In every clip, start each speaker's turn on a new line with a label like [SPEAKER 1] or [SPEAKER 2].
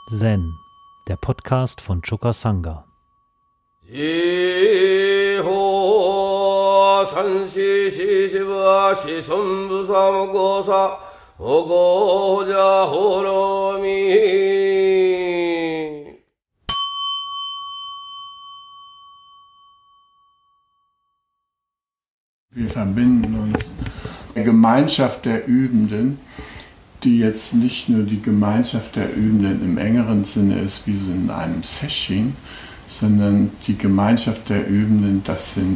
[SPEAKER 1] Zen, der Podcast von Choka Sangha.
[SPEAKER 2] Wir verbinden uns der Gemeinschaft der Übenden, die jetzt nicht nur die Gemeinschaft der Übenden im engeren Sinne ist, wie so in einem Sesshin, sondern die Gemeinschaft der Übenden, das sind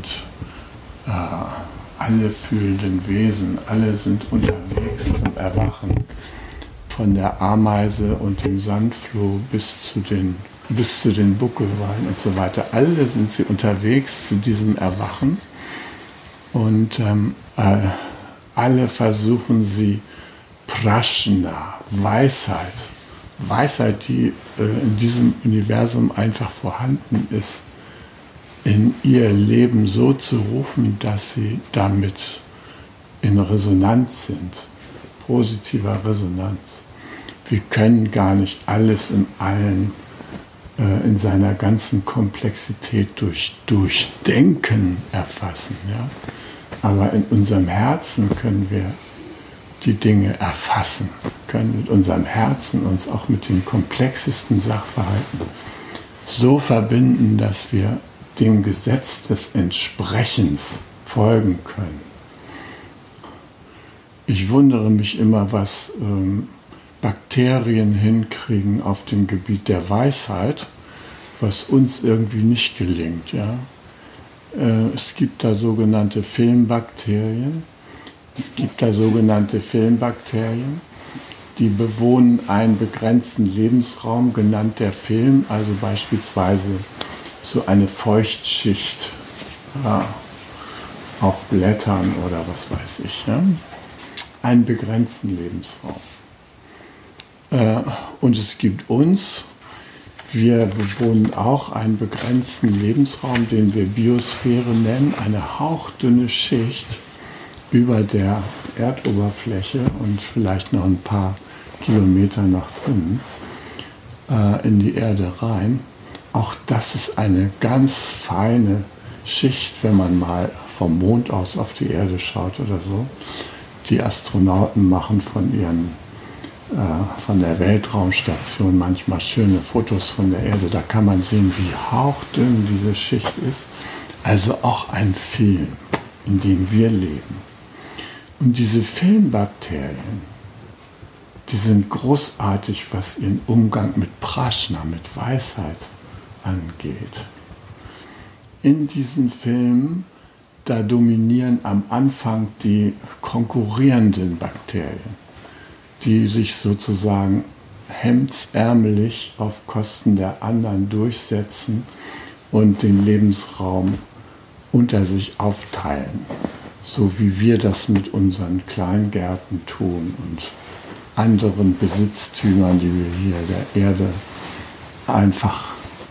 [SPEAKER 2] alle fühlenden Wesen, alle sind unterwegs zum Erwachen. Von der Ameise und dem Sandfloh bis zu den Buckelwalen und so weiter. Alle sind sie unterwegs zu diesem Erwachen und alle versuchen sie Prajna, Weisheit, die in diesem Universum einfach vorhanden ist, in ihr Leben so zu rufen, dass sie damit in Resonanz sind, positiver Resonanz. Wir können gar nicht alles in allen, in seiner ganzen Komplexität durch Denken erfassen. Ja? Aber in unserem Herzen können wir die Dinge erfassen, können mit unserem Herzen uns auch mit den komplexesten Sachverhalten so verbinden, dass wir dem Gesetz des Entsprechens folgen können. Ich wundere mich immer, was Bakterien hinkriegen auf dem Gebiet der Weisheit, was uns irgendwie nicht gelingt. Ja? Es gibt da sogenannte Filmbakterien. Die bewohnen einen begrenzten Lebensraum, genannt der Film, also beispielsweise so eine Feuchtschicht auf Blättern oder was weiß ich. Ja? Einen begrenzten Lebensraum. Und es gibt uns, wir bewohnen auch einen begrenzten Lebensraum, den wir Biosphäre nennen, eine hauchdünne Schicht über der Erdoberfläche und vielleicht noch ein paar Kilometer nach drinnen in die Erde rein. Auch das ist eine ganz feine Schicht, wenn man mal vom Mond aus auf die Erde schaut oder so. Die Astronauten machen von der Weltraumstation manchmal schöne Fotos von der Erde. Da kann man sehen, wie hauchdünn diese Schicht ist. Also auch ein Film, in dem wir leben. Und diese Filmbakterien, die sind großartig, was ihren Umgang mit Prajna, mit Weisheit angeht. In diesen Filmen, da dominieren am Anfang die konkurrierenden Bakterien, die sich sozusagen hemdsärmelig auf Kosten der anderen durchsetzen und den Lebensraum unter sich aufteilen. So wie wir das mit unseren Kleingärten tun und anderen Besitztümern, die wir hier der Erde einfach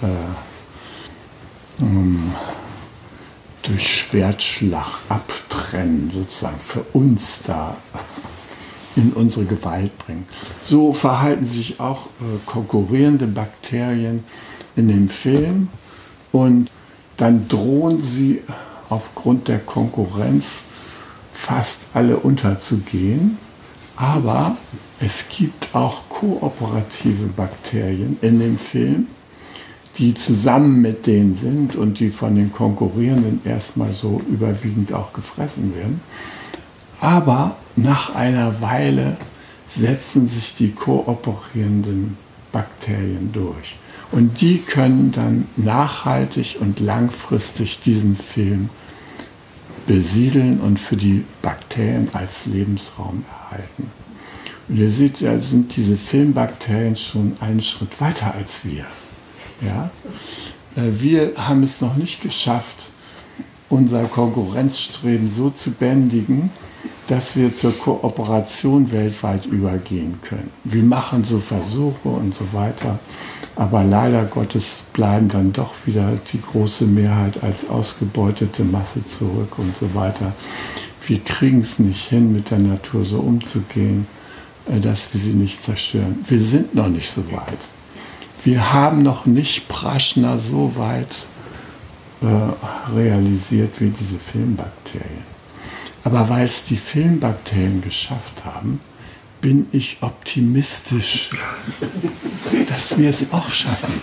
[SPEAKER 2] durch Schwertschlag abtrennen, sozusagen für uns da in unsere Gewalt bringen. So verhalten sich auch konkurrierende Bakterien in dem Film und dann drohen sie aufgrund der Konkurrenz fast alle unterzugehen. Aber es gibt auch kooperative Bakterien in dem Film, die zusammen mit denen sind und die von den Konkurrierenden erstmal so überwiegend auch gefressen werden. Aber nach einer Weile setzen sich die kooperierenden Bakterien durch. Und die können dann nachhaltig und langfristig diesen Film besiedeln und für die Bakterien als Lebensraum erhalten. Und ihr seht, da sind diese Filmbakterien schon einen Schritt weiter als wir. Ja? Wir haben es noch nicht geschafft, unser Konkurrenzstreben so zu bändigen, dass wir zur Kooperation weltweit übergehen können. Wir machen so Versuche und so weiter, aber leider Gottes bleiben dann doch wieder die große Mehrheit als ausgebeutete Masse zurück und so weiter. Wir kriegen es nicht hin, mit der Natur so umzugehen, dass wir sie nicht zerstören. Wir sind noch nicht so weit. Wir haben noch nicht Prajna so weit realisiert wie diese Filmbakterien. Aber weil es die Filmbakterien geschafft haben, bin ich optimistisch, dass wir es auch schaffen.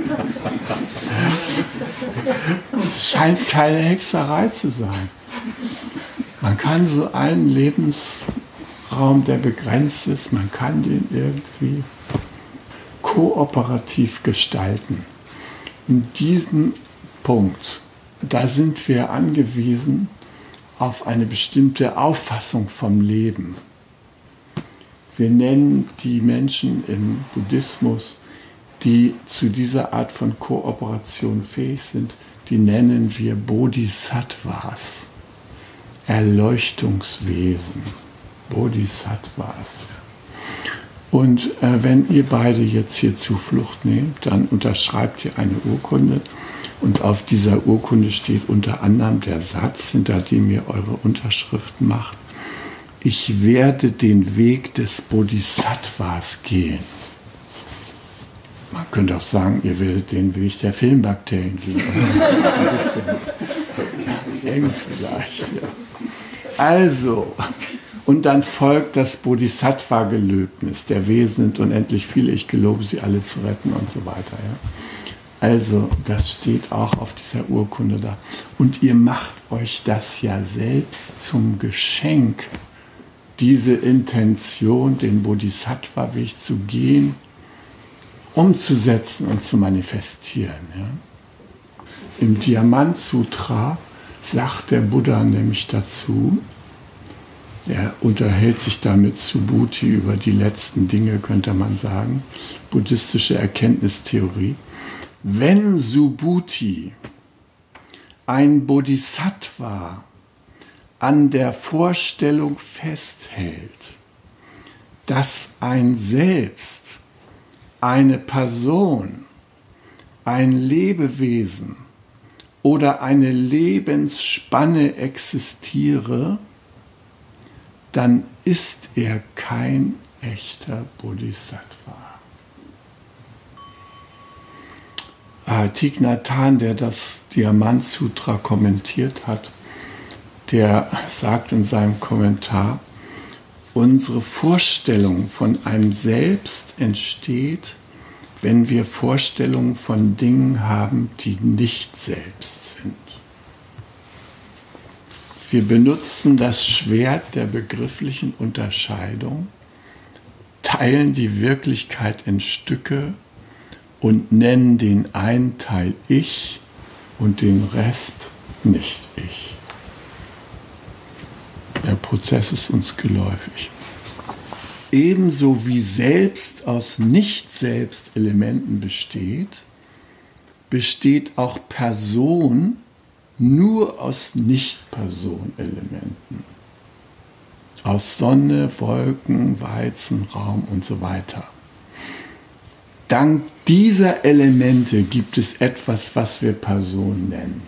[SPEAKER 2] Es scheint keine Hexerei zu sein. Man kann so einen Lebensraum, der begrenzt ist, man kann den irgendwie kooperativ gestalten. In diesem Punkt, da sind wir angewiesen auf eine bestimmte Auffassung vom Leben. Wir nennen die Menschen im Buddhismus, die zu dieser Art von Kooperation fähig sind, die nennen wir Bodhisattvas, Erleuchtungswesen, Bodhisattvas. Und wenn ihr beide jetzt hier Zuflucht nehmt, dann unterschreibt ihr eine Urkunde und auf dieser Urkunde steht unter anderem der Satz, hinter dem ihr eure Unterschrift macht: Ich werde den Weg des Bodhisattvas gehen. Man könnte auch sagen, ihr werdet den Weg der Filmbakterien gehen. Das ist ein bisschen eng vielleicht, ja. Also, und dann folgt das Bodhisattva-Gelöbnis. Der Wesen sind unendlich viele, ich gelobe sie alle zu retten und so weiter. Ja. Also, das steht auch auf dieser Urkunde da. Und ihr macht euch das ja selbst zum Geschenk, diese Intention, den Bodhisattva-Weg zu gehen, umzusetzen und zu manifestieren. Ja. Im Diamant-Sutra sagt der Buddha nämlich dazu, er unterhält sich da mit Subhuti über die letzten Dinge, könnte man sagen, buddhistische Erkenntnistheorie. Wenn Subhuti ein Bodhisattva an der Vorstellung festhält, dass ein Selbst, eine Person, ein Lebewesen oder eine Lebensspanne existiere, dann ist er kein echter Bodhisattva. Thich Nhat Hanh, der das Diamant-Sutra kommentiert hat, der sagt in seinem Kommentar, unsere Vorstellung von einem Selbst entsteht, wenn wir Vorstellungen von Dingen haben, die nicht selbst sind. Wir benutzen das Schwert der begrifflichen Unterscheidung, teilen die Wirklichkeit in Stücke und nennen den einen Teil Ich und den Rest nicht Ich. Der Prozess ist uns geläufig. Ebenso wie Selbst aus Nicht-Selbst-Elementen besteht, besteht auch Person nur aus Nicht-Person-Elementen. Aus Sonne, Wolken, Weizen, Raum und so weiter. Dank dieser Elemente gibt es etwas, was wir Person nennen.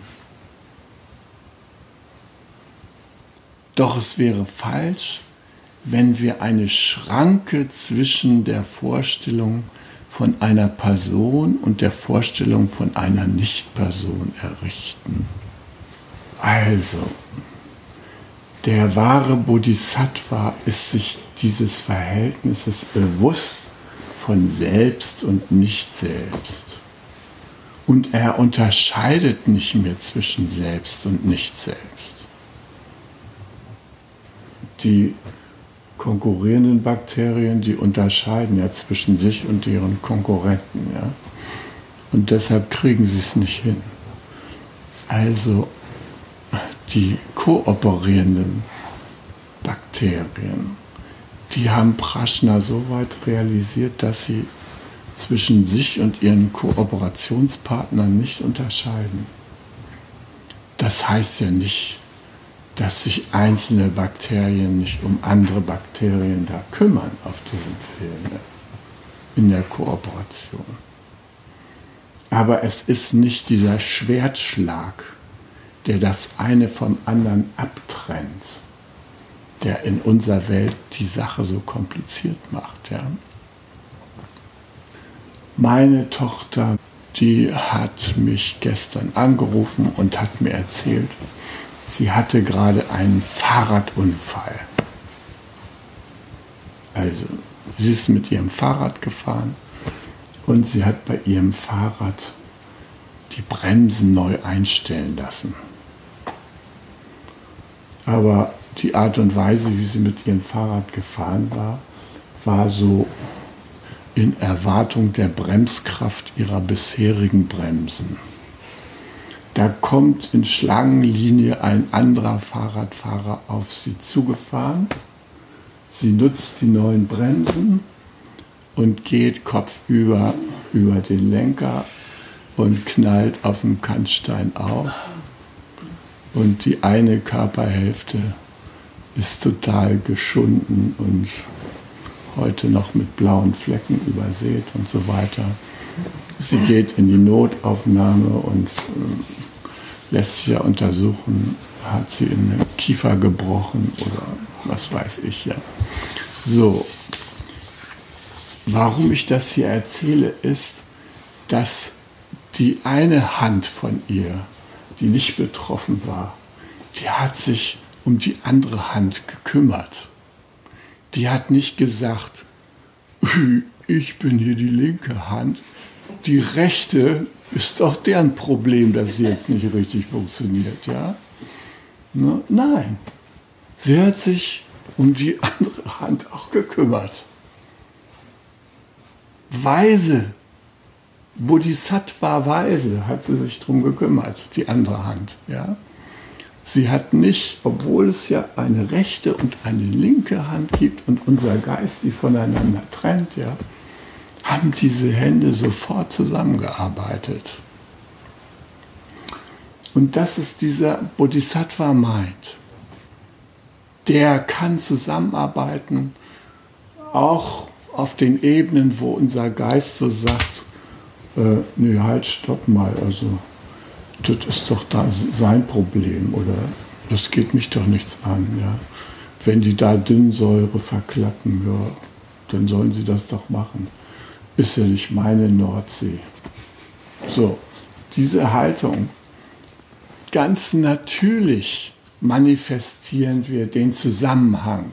[SPEAKER 2] Doch es wäre falsch, wenn wir eine Schranke zwischen der Vorstellung von einer Person und der Vorstellung von einer Nicht-Person errichten. Also, der wahre Bodhisattva ist sich dieses Verhältnisses bewusst von Selbst und Nicht-Selbst. Und er unterscheidet nicht mehr zwischen Selbst und Nicht-Selbst. Die konkurrierenden Bakterien, die unterscheiden ja zwischen sich und ihren Konkurrenten. Ja? Und deshalb kriegen sie es nicht hin. Also die kooperierenden Bakterien, die haben Prajna so weit realisiert, dass sie zwischen sich und ihren Kooperationspartnern nicht unterscheiden. Das heißt ja nicht, dass sich einzelne Bakterien nicht um andere Bakterien da kümmern auf diesem Film, in der Kooperation. Aber es ist nicht dieser Schwertschlag, der das eine vom anderen abtrennt, der in unserer Welt die Sache so kompliziert macht. Ja? Meine Tochter, die hat mich gestern angerufen und hat mir erzählt, sie hatte gerade einen Fahrradunfall. Also, sie ist mit ihrem Fahrrad gefahren und sie hat bei ihrem Fahrrad die Bremsen neu einstellen lassen. Aber die Art und Weise, wie sie mit ihrem Fahrrad gefahren war, war so in Erwartung der Bremskraft ihrer bisherigen Bremsen. Da kommt in Schlangenlinie ein anderer Fahrradfahrer auf sie zugefahren. Sie nutzt die neuen Bremsen und geht kopfüber über den Lenker und knallt auf dem Kannstein auf. Und die eine Körperhälfte ist total geschunden und heute noch mit blauen Flecken übersät und so weiter. Sie geht in die Notaufnahme und lässt sich ja untersuchen, hat sie in den Kiefer gebrochen oder was weiß ich ja. So, warum ich das hier erzähle, ist, dass die eine Hand von ihr, die nicht betroffen war, die hat sich um die andere Hand gekümmert. Die hat nicht gesagt, ich bin hier die linke Hand, die rechte ist doch deren Problem, dass sie jetzt nicht richtig funktioniert, ja? Nein, sie hat sich um die andere Hand auch gekümmert. Weise, Bodhisattva-weise hat sie sich drum gekümmert, die andere Hand, ja? Sie hat nicht, obwohl es ja eine rechte und eine linke Hand gibt und unser Geist sie voneinander trennt, ja, haben diese Hände sofort zusammengearbeitet. Und das ist dieser Bodhisattva-Mind. Der kann zusammenarbeiten, auch auf den Ebenen, wo unser Geist so sagt, nee, halt, stopp mal, also das ist doch da sein Problem oder das geht mich doch nichts an. Ja. Wenn die da Dünnsäure verklappen, ja, dann sollen sie das doch machen. Ist ja nicht meine Nordsee. So, diese Haltung. Ganz natürlich manifestieren wir den Zusammenhang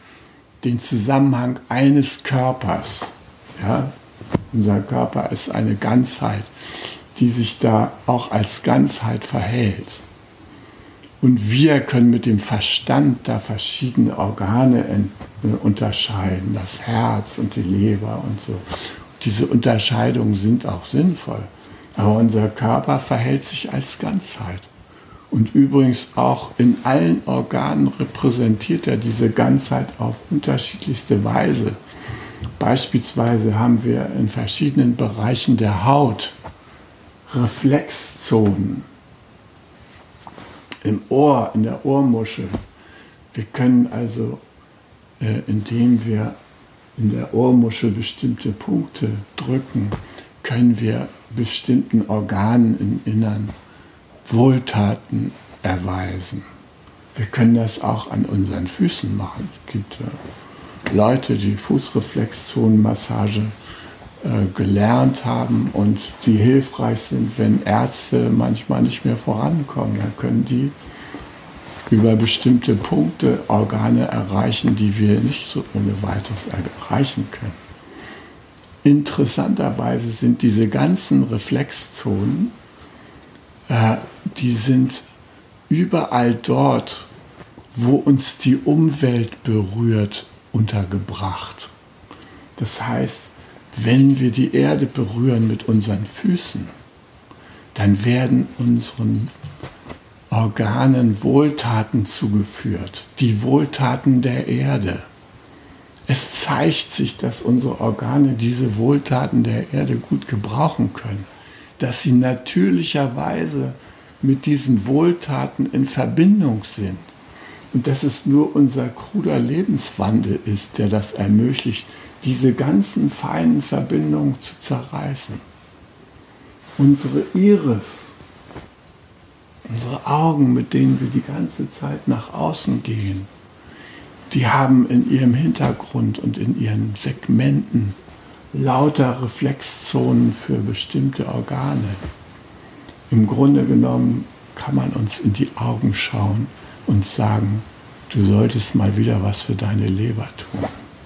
[SPEAKER 2] eines Körpers. Ja. Unser Körper ist eine Ganzheit, die sich da auch als Ganzheit verhält. Und wir können mit dem Verstand da verschiedene Organe unterscheiden, das Herz und die Leber und so. Diese Unterscheidungen sind auch sinnvoll. Aber unser Körper verhält sich als Ganzheit. Und übrigens auch in allen Organen repräsentiert er diese Ganzheit auf unterschiedlichste Weise. Beispielsweise haben wir in verschiedenen Bereichen der Haut Reflexzonen. Im Ohr, in der Ohrmuschel. Wir können also, indem wir in der Ohrmuschel bestimmte Punkte drücken, können wir bestimmten Organen im Innern Wohltaten erweisen. Wir können das auch an unseren Füßen machen. Es gibt Leute, die Fußreflexzonenmassage gelernt haben und die hilfreich sind, wenn Ärzte manchmal nicht mehr vorankommen. Dann können die über bestimmte Punkte Organe erreichen, die wir nicht so ohne weiteres erreichen können. Interessanterweise sind diese ganzen Reflexzonen, die sind überall dort, wo uns die Umwelt berührt, untergebracht. Das heißt, wenn wir die Erde berühren mit unseren Füßen, dann werden unseren Organen Wohltaten zugeführt, die Wohltaten der Erde. Es zeigt sich, dass unsere Organe diese Wohltaten der Erde gut gebrauchen können, dass sie natürlicherweise mit diesen Wohltaten in Verbindung sind und dass es nur unser kruder Lebenswandel ist, der das ermöglicht, diese ganzen feinen Verbindungen zu zerreißen. Unsere Iris, unsere Augen, mit denen wir die ganze Zeit nach außen gehen, die haben in ihrem Hintergrund und in ihren Segmenten lauter Reflexzonen für bestimmte Organe. Im Grunde genommen kann man uns in die Augen schauen und sagen, du solltest mal wieder was für deine Leber tun.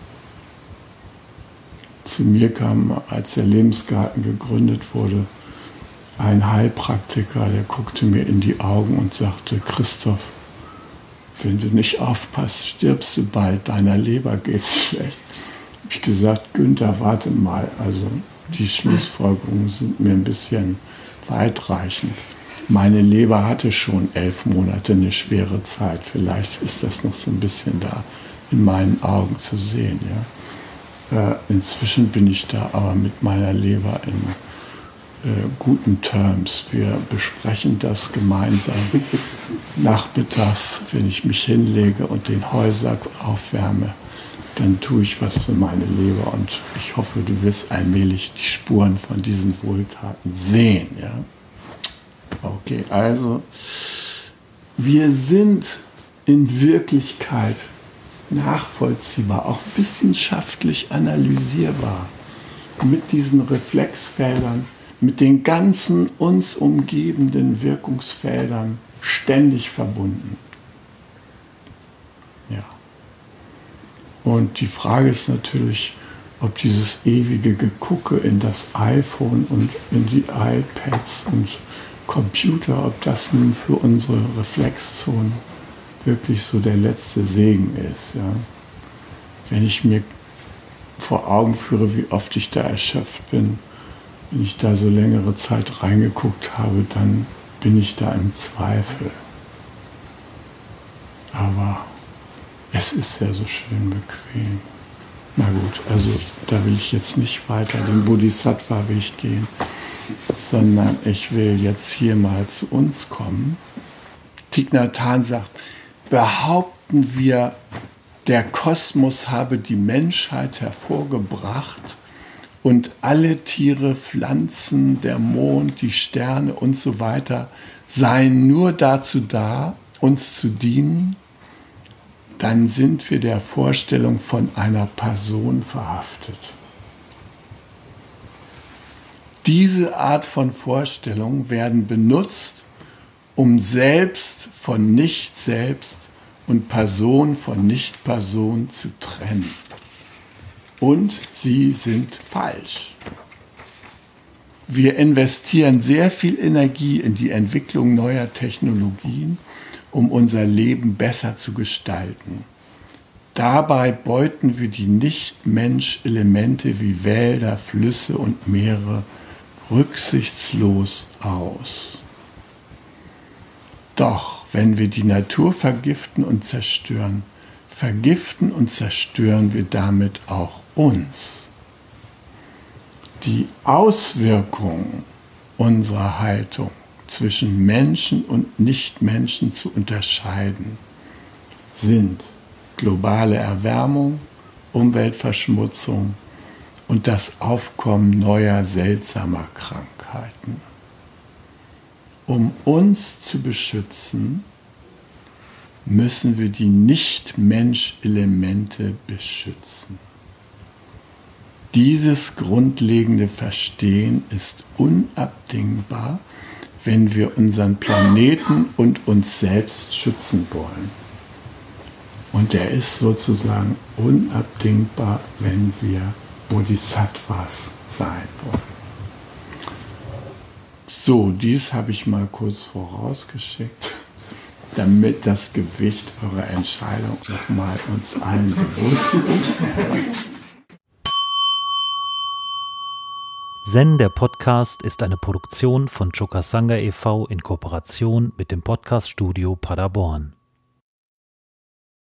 [SPEAKER 2] Zu mir kam, als der Lebensgarten gegründet wurde, ein Heilpraktiker, der guckte mir in die Augen und sagte, Christoph, wenn du nicht aufpasst, stirbst du bald, deiner Leber geht's schlecht. Habe ich gesagt, Günther, warte mal, also die Schlussfolgerungen sind mir ein bisschen weitreichend. Meine Leber hatte schon 11 Monate eine schwere Zeit, vielleicht ist das noch so ein bisschen da in meinen Augen zu sehen. Ja. Inzwischen bin ich da aber mit meiner Leber in guten Terms. Wir besprechen das gemeinsam nachmittags, wenn ich mich hinlege und den Heusack aufwärme, dann tue ich was für meine Leber und ich hoffe, du wirst allmählich die Spuren von diesen Wohltaten sehen. Ja? Okay, also wir sind in Wirklichkeit nachvollziehbar, auch wissenschaftlich analysierbar mit diesen Reflexfeldern, mit den ganzen uns umgebenden Wirkungsfeldern ständig verbunden. Ja. Und die Frage ist natürlich, ob dieses ewige Gegucke in das iPhone und in die iPads und Computer, ob das nun für unsere Reflexzonen wirklich so der letzte Segen ist. Ja. Wenn ich mir vor Augen führe, wie oft ich da erschöpft bin, wenn ich da so längere Zeit reingeguckt habe, dann bin ich da im Zweifel. Aber es ist ja so schön bequem. Na gut, also da will ich jetzt nicht weiter den Bodhisattva-Weg gehen, sondern ich will jetzt hier mal zu uns kommen. Thich Nhat Hanh sagt, behaupten wir, der Kosmos habe die Menschheit hervorgebracht und alle Tiere, Pflanzen, der Mond, die Sterne und so weiter seien nur dazu da, uns zu dienen, dann sind wir der Vorstellung von einer Person verhaftet. Diese Art von Vorstellungen werden benutzt, um Selbst von Nicht-Selbst und Person von Nicht-Person zu trennen. Und sie sind falsch. Wir investieren sehr viel Energie in die Entwicklung neuer Technologien, um unser Leben besser zu gestalten. Dabei beuten wir die Nicht-Mensch-Elemente wie Wälder, Flüsse und Meere rücksichtslos aus. Doch wenn wir die Natur vergiften und zerstören wir damit auch uns. Die Auswirkungen unserer Haltung zwischen Menschen und Nichtmenschen zu unterscheiden sind globale Erwärmung, Umweltverschmutzung und das Aufkommen neuer seltsamer Krankheiten. Um uns zu beschützen, müssen wir die Nicht-Mensch-Elemente beschützen. Dieses grundlegende Verstehen ist unabdingbar, wenn wir unseren Planeten und uns selbst schützen wollen. Und er ist sozusagen unabdingbar, wenn wir Bodhisattvas sein wollen. So, dies habe ich mal kurz vorausgeschickt, damit das Gewicht eurer Entscheidung nochmal uns allen bewusst ist.
[SPEAKER 1] Zen, der Podcast, ist eine Produktion von Chokasanga e.V. in Kooperation mit dem Podcast-Studio Paderborn.